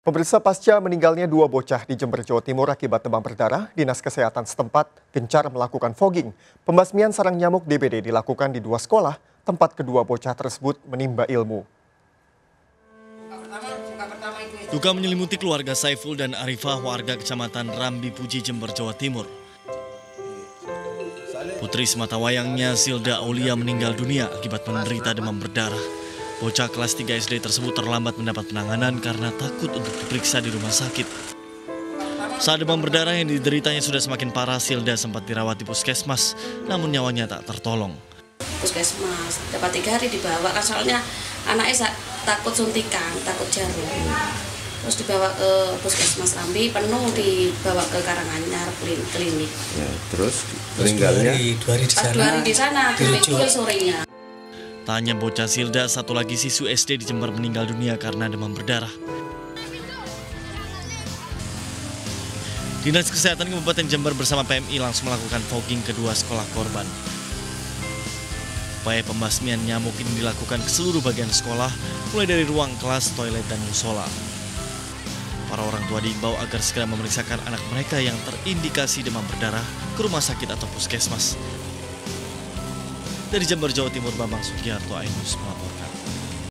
Pemirsa, pasca meninggalnya dua bocah di Jember, Jawa Timur akibat demam berdarah, Dinas Kesehatan setempat gencar melakukan fogging. Pembasmian sarang nyamuk DBD dilakukan di dua sekolah, tempat kedua bocah tersebut menimba ilmu. Duka menyelimuti keluarga Saiful dan Arifah, warga Kecamatan Rambi Puji, Jember, Jawa Timur. Putri sematawayangnya Silda Aulia meninggal dunia akibat menderita demam berdarah. Bocah kelas 3 SD tersebut terlambat mendapat penanganan karena takut untuk diperiksa di rumah sakit. Saat demam berdarah yang dideritanya sudah semakin parah, Silda sempat dirawat di puskesmas, namun nyawanya tak tertolong. Puskesmas, dapat 3 hari dibawa, kan soalnya anaknya takut suntikan, takut jarum. Terus dibawa ke puskesmas Rambi, penuh dibawa ke Karanganyar klinik. Ya, terus meninggalnya? 2 hari di sana. 2 hari di sana, dijual sorenya. Tak hanya bocah Silda, satu lagi siswa SD di Jember meninggal dunia karena demam berdarah. Dinas Kesehatan Kabupaten Jember bersama PMI langsung melakukan fogging kedua sekolah korban. Upaya pembasmian nyamuk ini dilakukan ke seluruh bagian sekolah, mulai dari ruang kelas, toilet, dan musola. Para orang tua diimbau agar segera memeriksakan anak mereka yang terindikasi demam berdarah ke rumah sakit atau puskesmas. Dari Jember, Jawa Timur, Bambang Sugiharto, Ainus melaporkan.